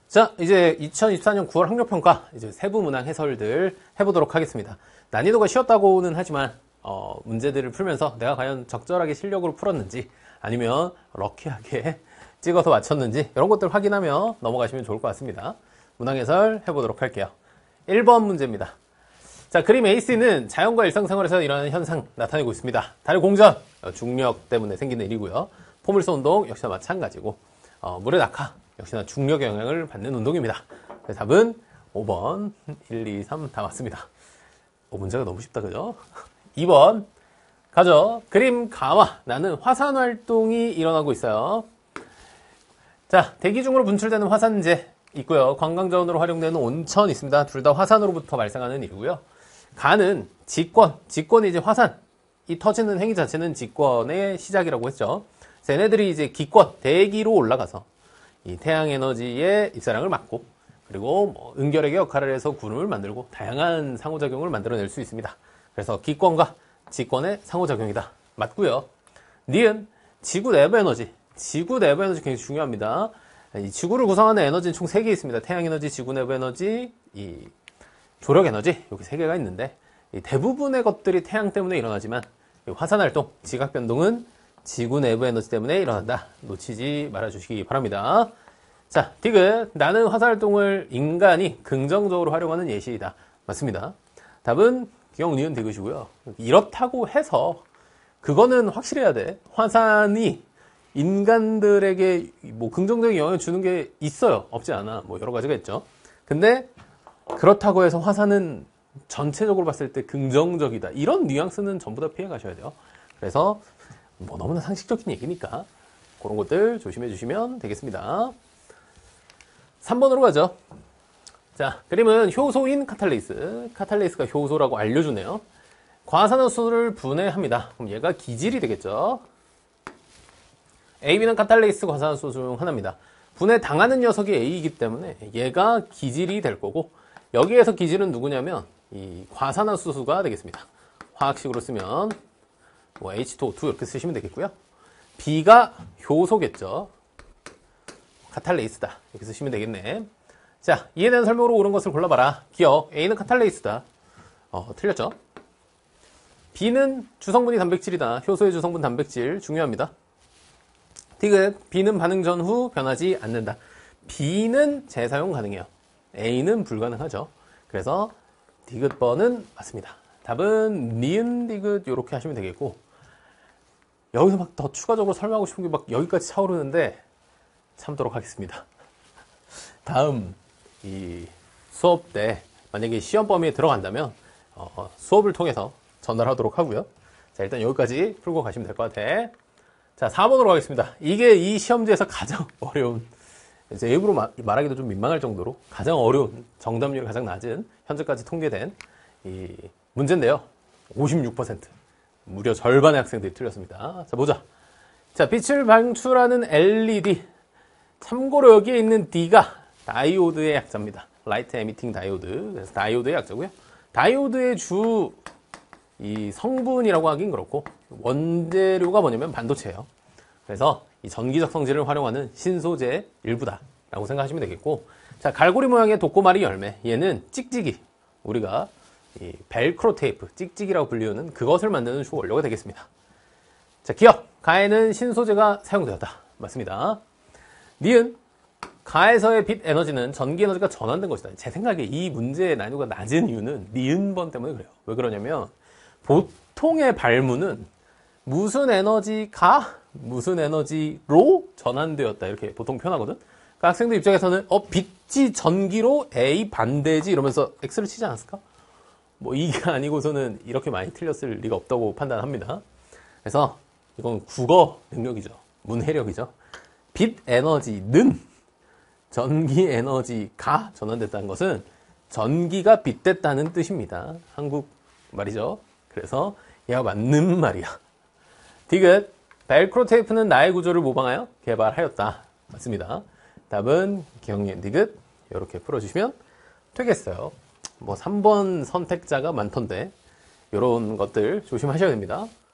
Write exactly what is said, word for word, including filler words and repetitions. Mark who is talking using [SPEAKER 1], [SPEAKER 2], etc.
[SPEAKER 1] 자, 이제 이천이십사 년 구월 학력평가 이제 세부 문항 해설들 해보도록 하겠습니다. 난이도가 쉬웠다고는 하지만 어, 문제들을 풀면서 내가 과연 적절하게 실력으로 풀었는지 아니면 럭키하게 찍어서 맞췄는지 이런 것들 확인하며 넘어가시면 좋을 것 같습니다. 문항 해설 해보도록 할게요. 일 번 문제입니다. 자, 그림 에이씨는 자연과 일상생활에서 일어나는 현상 나타내고 있습니다. 달 공전, 중력 때문에 생기는 일이고요. 포물선 운동 역시나 마찬가지고 어, 물의 낙하 역시나 중력의 영향을 받는 운동입니다. 답은 오 번, 일, 이, 삼 다 맞습니다. 오, 문제가 너무 쉽다, 그죠? 이 번 가죠. 그림 가와 나는 화산 활동이 일어나고 있어요. 자, 대기 중으로 분출되는 화산재 있고요. 관광자원으로 활용되는 온천 있습니다. 둘 다 화산으로부터 발생하는 일이고요. 가는 직권, 직권이 이제 화산, 이 터지는 행위 자체는 직권의 시작이라고 했죠. 얘네들이 이제 기권, 대기로 올라가서 이 태양 에너지의 입사량을 막고 그리고 뭐 은결핵의 역할을 해서 구름을 만들고 다양한 상호작용을 만들어낼 수 있습니다. 그래서 기권과 직권의 상호작용이다. 맞고요. 니은 지구 내부 에너지. 지구 내부 에너지 굉장히 중요합니다. 이 지구를 구성하는 에너지는 총 세 개 있습니다. 태양 에너지, 지구 내부 에너지, 이 조력 에너지 이렇게 세 개가 있는데 이 대부분의 것들이 태양 때문에 일어나지만 화산 활동, 지각 변동은 지구 내부 에너지 때문에 일어난다. 놓치지 말아주시기 바랍니다. 자, 디귿. 나는 화산 활동을 인간이 긍정적으로 활용하는 예시이다. 맞습니다. 답은 기억, 니은, 디귿이고요. 이렇다고 해서 그거는 확실해야 돼. 화산이 인간들에게 뭐 긍정적인 영향을 주는 게 있어요. 없지 않아. 뭐 여러 가지가 있죠. 근데 그렇다고 해서 화산은 전체적으로 봤을 때 긍정적이다. 이런 뉘앙스는 전부 다 피해 가셔야 돼요. 그래서 뭐 너무나 상식적인 얘기니까 그런 것들 조심해 주시면 되겠습니다. 삼 번으로 가죠. 자, 그림은 효소인 카탈레이스. 카탈레이스가 효소라고 알려주네요. 과산화수소를 분해합니다. 그럼 얘가 기질이 되겠죠. 에이 비는 카탈레이스 과산화수소 중 하나입니다. 분해 당하는 녀석이 A이기 때문에 얘가 기질이 될 거고 여기에서 기질은 누구냐면 이 과산화수소가 되겠습니다. 화학식으로 쓰면 뭐 에이치 투 오 투 이렇게 쓰시면 되겠고요. B가 효소겠죠. 카탈레이스다. 이렇게 쓰시면 되겠네. 자, 이해되는 설명으로 옳은 것을 골라봐라. 기억. A는 카탈레이스다. 어, 틀렸죠? B는 주성분이 단백질이다. 효소의 주성분 단백질 중요합니다. 디귿. B는 반응 전후 변하지 않는다. B는 재사용 가능해요. A는 불가능하죠. 그래서 디귿 번은 맞습니다. 답은 니은 디귿 이렇게 하시면 되겠고 여기서 막 더 추가적으로 설명하고 싶은 게 막 여기까지 차오르는데 참도록 하겠습니다. 다음 이 수업 때 만약에 시험 범위에 들어간다면 어, 수업을 통해서 전달하도록 하고요. 자, 일단 여기까지 풀고 가시면 될 것 같아. 자, 사 번으로 가겠습니다. 이게 이 시험지에서 가장 어려운, 이제 일부러 마, 말하기도 좀 민망할 정도로 가장 어려운, 정답률이 가장 낮은 현재까지 통계된 이 문제인데요. 오십육 퍼센트. 무려 절반의 학생들이 틀렸습니다. 자, 보자. 자, 빛을 방출하는 엘이디. 참고로 여기에 있는 D가 다이오드의 약자입니다. 라이트 에미팅 다이오드. 그래서 다이오드의 약자고요. 다이오드의 주 이 성분이라고 하긴 그렇고 원재료가 뭐냐면 반도체예요. 그래서 이 전기적 성질을 활용하는 신소재 일부다라고 생각하시면 되겠고, 자, 갈고리 모양의 독고마리 열매. 얘는 찍찍이. 우리가 이 벨크로 테이프, 찍찍이라고 불리우는 그것을 만드는 주 원료가 되겠습니다. 자, 기억. 가에는 신소재가 사용되었다. 맞습니다. 니은. 가에서의 빛 에너지는 전기 에너지가 전환된 것이다. 제 생각에 이 문제의 난이도가 낮은 이유는 니은 번 때문에 그래요. 왜 그러냐면 보통의 발문은 무슨 에너지가 무슨 에너지로 전환되었다 이렇게 보통 표현하거든. 그러니까 학생들 입장에서는 어 빛이 전기로 A 반대지 이러면서 X를 치지 않았을까? 뭐 이게 아니고서는 이렇게 많이 틀렸을 리가 없다고 판단합니다. 그래서 이건 국어 능력이죠. 문해력이죠. 빛 에너지는 전기 에너지가 전환됐다는 것은 전기가 빛됐다는 뜻입니다. 한국 말이죠. 그래서 얘가 맞는 말이야. 디귿. 벨크로 테이프는 나의 구조를 모방하여 개발하였다. 맞습니다. 답은 기억니은 디귿 이렇게 풀어주시면 되겠어요. 뭐 삼 번 선택자가 많던데 이런 것들 조심하셔야 됩니다.